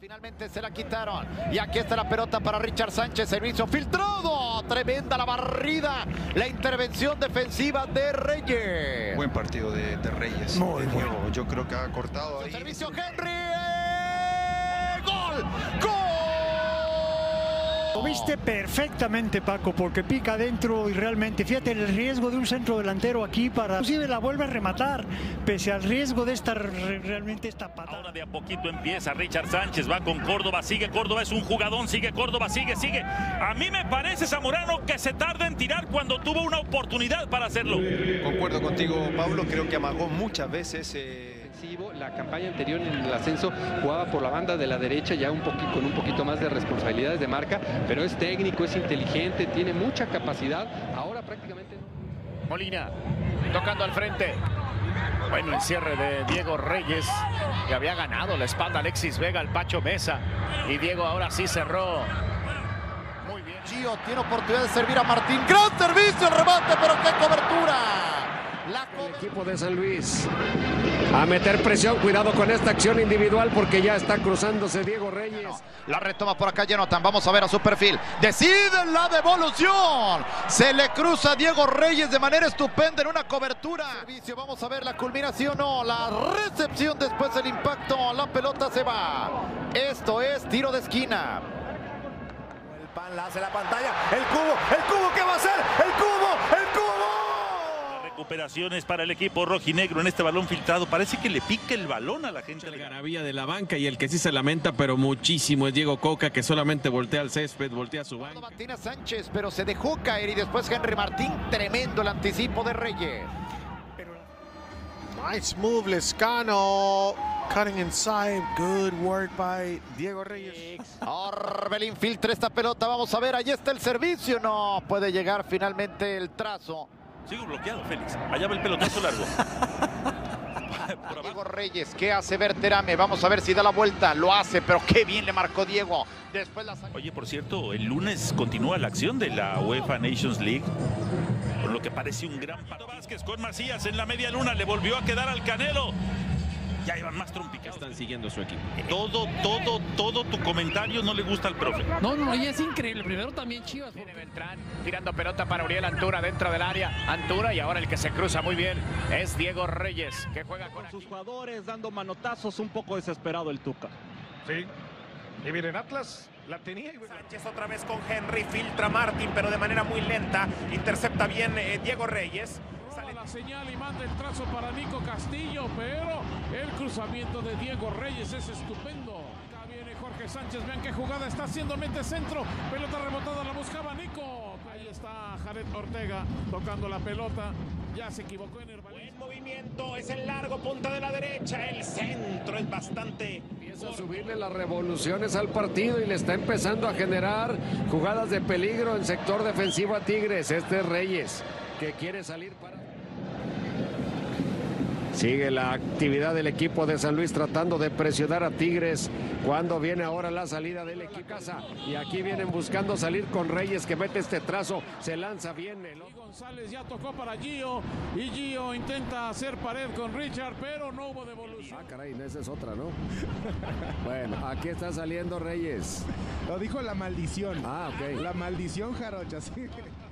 Finalmente se la quitaron. Y aquí está la pelota para Richard Sánchez. Servicio filtrado. Tremenda la barrida. La intervención defensiva de Reyes. Buen partido de Reyes. Muy bueno. Yo creo que ha cortado ahí. Servicio Henry. ¡Gol! ¡Gol! Lo viste perfectamente, Paco, porque pica adentro y realmente, fíjate, el riesgo de un centro delantero aquí para... Inclusive la vuelve a rematar, pese al riesgo de estar realmente esta patada. Ahora de a poquito empieza Richard Sánchez, va con Córdoba, sigue Córdoba, es un jugadón, sigue Córdoba, sigue. A mí me parece, Zamorano, que se tarda en tirar cuando tuvo una oportunidad para hacerlo. Concuerdo contigo, Pablo, creo que amagó muchas veces. La campaña anterior en el ascenso jugaba por la banda de la derecha, ya con un poquito más de responsabilidades de marca, pero es técnico, es inteligente, tiene mucha capacidad. Ahora prácticamente no. Molina tocando al frente. Bueno, el cierre de Diego Reyes, que había ganado la espalda Alexis Vega al Pacho Mesa. Y Diego ahora sí cerró. Muy bien. Gio tiene oportunidad de servir a Martín. Gran servicio, el remate, pero qué cobertura. El equipo de San Luis a meter presión, cuidado con esta acción individual porque ya está cruzándose Diego Reyes. La retoma por acá Jonathan, vamos a ver a su perfil. Deciden la devolución. Se le cruza a Diego Reyes de manera estupenda en una cobertura. Servicio, vamos a ver la culminación, no, la recepción después del impacto. La pelota se va. Esto es tiro de esquina. El pan la hace la pantalla. El cubo, ¿qué va a hacer? El cubo. Recuperaciones para el equipo rojinegro en este balón filtrado. Parece que le pica el balón a la gente. La garabía de la banca y el que sí se lamenta, pero muchísimo, es Diego Coca, que solamente voltea al césped, voltea a su banca. Martina Sánchez, pero se dejó caer y después Henry Martín. Tremendo el anticipo de Reyes. Nice move, Lescano. Cutting inside. Good work by Diego Reyes. Orbelín filtra esta pelota. Vamos a ver, ahí está el servicio. No puede llegar finalmente el trazo. Sigo bloqueado, Félix. Allá va el pelotazo largo. Diego Reyes, ¿qué hace Berterame? Vamos a ver si da la vuelta. Lo hace, pero qué bien le marcó Diego. Después la... Oye, por cierto, el lunes continúa la acción de la UEFA Nations League. Con lo que parece un gran partido. Vázquez con Macías en la media luna. Le volvió a quedar al Canelo. Ya iban más trompicados. Están siguiendo su equipo. Todo tu comentario no le gusta al profe. No, y es increíble. Primero también Chivas. Viene Beltrán tirando pelota para Uriel Antuna dentro del área. Antuna, y ahora el que se cruza muy bien es Diego Reyes, que juega con sus jugadores dando manotazos, un poco desesperado el Tuca. Sí. Y miren, Atlas la tenía. Sánchez otra vez con Henry, filtra Martín, pero de manera muy lenta. Intercepta bien Diego Reyes. La señal y manda el trazo para Nico Castillo, pero el cruzamiento de Diego Reyes es estupendo. Acá viene Jorge Sánchez, vean qué jugada está haciendo, mete centro, pelota rebotada, la buscaba Nico. Ahí está Jared Ortega tocando la pelota, ya se equivocó en el balón. Buen movimiento, es el largo, punta de la derecha, el centro es bastante... Empieza a subirle las revoluciones al partido y le está empezando a generar jugadas de peligro en sector defensivo a Tigres. Este es Reyes, que quiere salir para... Sigue la actividad del equipo de San Luis tratando de presionar a Tigres cuando viene ahora la salida del equipo casa. Y aquí vienen buscando salir con Reyes, que mete este trazo, se lanza bien. González ya tocó para Gio y Gio intenta hacer pared con Richard, pero no hubo devolución. Ah, caray, esa es otra, ¿no? Bueno, aquí está saliendo Reyes. Lo dijo la maldición. Ah, ok. La maldición jarocha, sí.